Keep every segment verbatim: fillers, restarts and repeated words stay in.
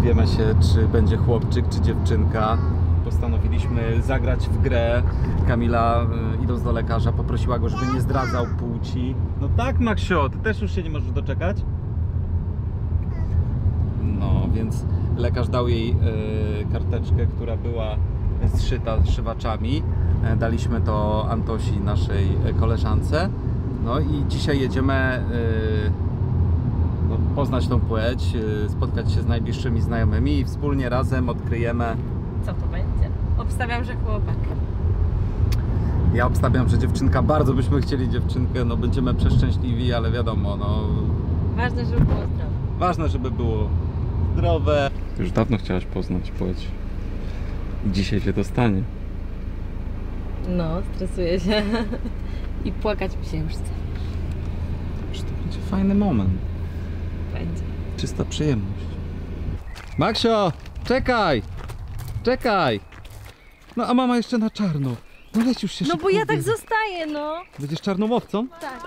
dowiemy się, czy będzie chłopczyk, czy dziewczynka. Postanowiliśmy zagrać w grę. Kamila, y, idąc do lekarza, poprosiła go, żeby nie zdradzał płci. No tak, Maksio, ty też już się nie możesz doczekać? No, więc lekarz dał jej y, karteczkę, która była zszyta szywaczami. E, daliśmy to Antosi, naszej koleżance. No i dzisiaj jedziemy y, no, poznać tą płeć, y, spotkać się z najbliższymi znajomymi i wspólnie razem odkryjemy, co to będzie. Obstawiam, że chłopak. Ja obstawiam, że dziewczynka. Bardzo byśmy chcieli dziewczynkę, no będziemy przeszczęśliwi, ale wiadomo, no... Ważne, żeby było zdrowe. Ważne, żeby było zdrowe. Już dawno chciałaś poznać płeć. I dzisiaj się to stanie. No, stresuję się. I płakać mi się już chce. Że to będzie fajny moment. Będzie. Czysta przyjemność. Maksio, czekaj! Czekaj! No a mama jeszcze na czarno. No leć już się No szybko bo ja tak ubieraj. zostaję, no. Będziesz czarnomowcą? Tak.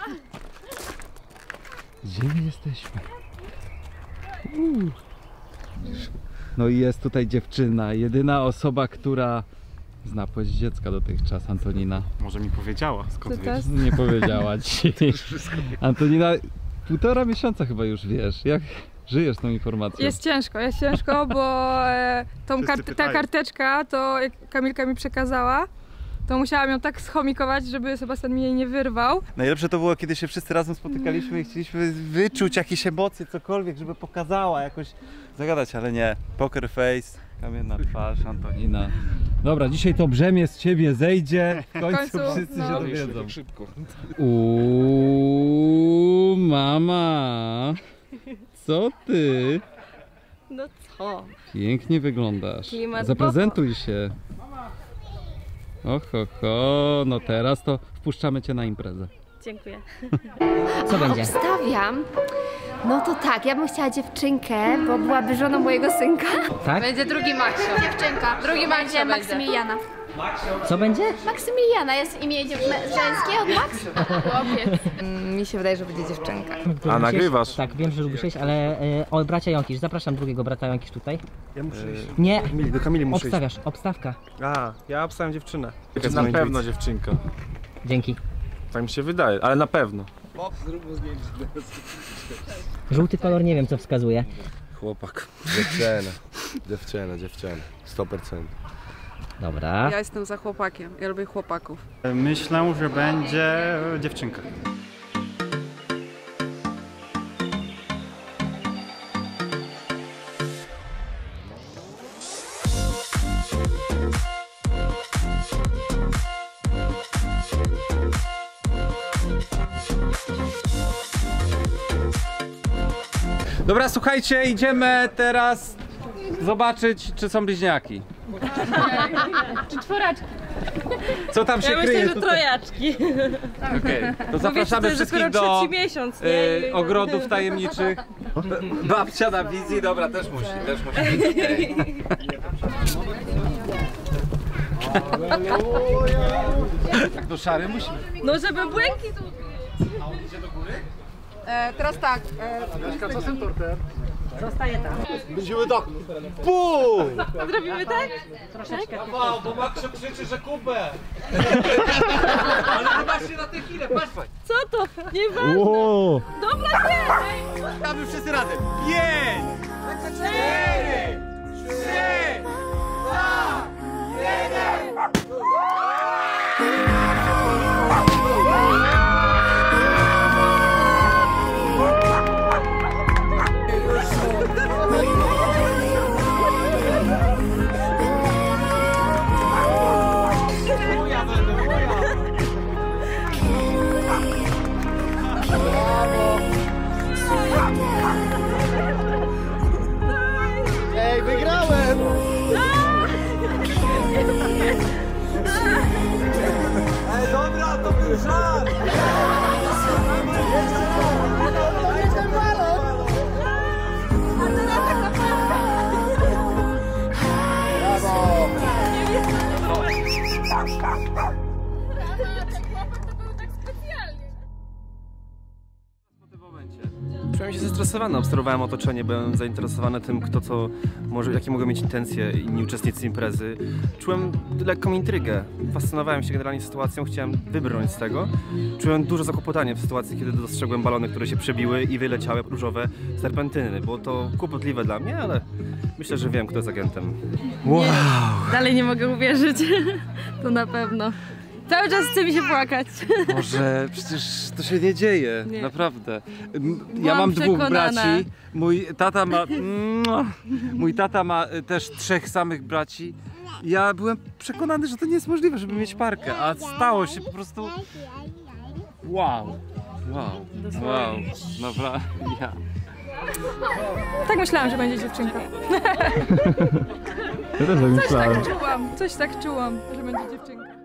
Gdzie my jesteśmy? Uuu. No i jest tutaj dziewczyna, jedyna osoba, która zna płeć dziecka dotychczas, Antonina. Może mi powiedziała, skąd wiesz? Nie powiedziała ci. Antonina, półtora miesiąca chyba już wiesz. Jak żyjesz tą informacją? Jest ciężko, jest ciężko, bo e, tą Wszyscy kart ta pytają. karteczka, to jak Kamilka mi przekazała, to musiałam ją tak schomikować, żeby Sebastian mi jej nie wyrwał. Najlepsze to było, kiedy się wszyscy razem spotykaliśmy i chcieliśmy wyczuć jakieś emocje, cokolwiek, żeby pokazała, jakoś zagadać, ale nie. Poker face, kamienna twarz, Antonina. Dobra, dzisiaj to brzemię z ciebie zejdzie, w końcu, końcu, wszyscy no. się dowiedzą. Szybko. Uuu, mama, co ty? No co? Pięknie wyglądasz. Klimat Zaprezentuj się. Oho, ho, no teraz to wpuszczamy cię na imprezę. Dziękuję. Co będzie? Obstawiam. No to tak, ja bym chciała dziewczynkę, bo byłaby żoną mojego synka. Tak? Będzie drugi Maksio. Dziewczynka. Drugi będzie Maksymiliana. Co będzie? Maksymiliana jest imię dziew- żeńskie od Max? Chłopiec. Mi się wydaje, że będzie dziewczynka. A nagrywasz? Tak, wiem, że lubisz iść, ale e, o bracia Jąkisz, zapraszam drugiego brata Jąkisz tutaj. Ja muszę iść. Nie, Kamili, do Kamili muszę iść. obstawiasz, obstawka. A, ja obstawiam dziewczynę. Na pewno dziewczynka. Dzięki. Tak mi się wydaje, ale na pewno. Żółty kolor nie wiem co wskazuje. Chłopak. Dziewczyna. Dziewczyna, dziewczyna. sto procent. Dobra. Ja jestem za chłopakiem. Ja lubię chłopaków. Myślę, że będzie dziewczynka. Dobra, słuchajcie, idziemy teraz zobaczyć, czy są bliźniaki. Czy czworaczki? Co tam się Ja kryje myślę, że tutaj? trojaczki. Okej, to Bo zapraszamy wiecie, to jest wszystkich dopiero do trzeci miesiąc, nie? e, ogrodów tajemniczych. Babcia na wizji, dobra, też musi, też musi być. Okay. Tak do szary musimy. No żeby błękit. E, teraz tak. E, Zostaje tam. Będziemy tak. Bum! Zrobimy tak? Troszeczkę. Wow, bo Maksio krzyczy, że kupę! Ale zobaczcie na tę chwilę, patrz! Co to? Nieważne. Wow. Dobra, nie! Damy wszyscy razem! Pięć! Cztery! Trzy! Dwa! Jeden! Ej, wygrałem! Ej, dobra, to był żart! Czułem się zestresowany, obserwowałem otoczenie, byłem zainteresowany tym, kto co może, jakie mogą mieć intencje inni uczestnicy imprezy. Czułem lekką intrygę, fascynowałem się generalnie sytuacją, chciałem wybrnąć z tego. Czułem duże zakłopotanie w sytuacji, kiedy dostrzegłem balony, które się przebiły i wyleciały różowe serpentyny. Było to kłopotliwe dla mnie, ale myślę, że wiem, kto jest agentem. Wow! Nie, dalej nie mogę uwierzyć. To na pewno. Cały czas chce mi się płakać. Boże, przecież to się nie dzieje, Nie. naprawdę. M- Ja Byłam mam dwóch przekonana. braci, mój tata ma... Mój tata ma y, też trzech samych braci. Ja byłem przekonany, że to nie jest możliwe, żeby mieć parkę, a stało się po prostu... Wow, wow, wow, naprawdę, ja... Tak myślałam, że będzie dziewczynka. Ja też tak Coś myślałem. tak czułam, coś tak czułam, że będzie dziewczynka.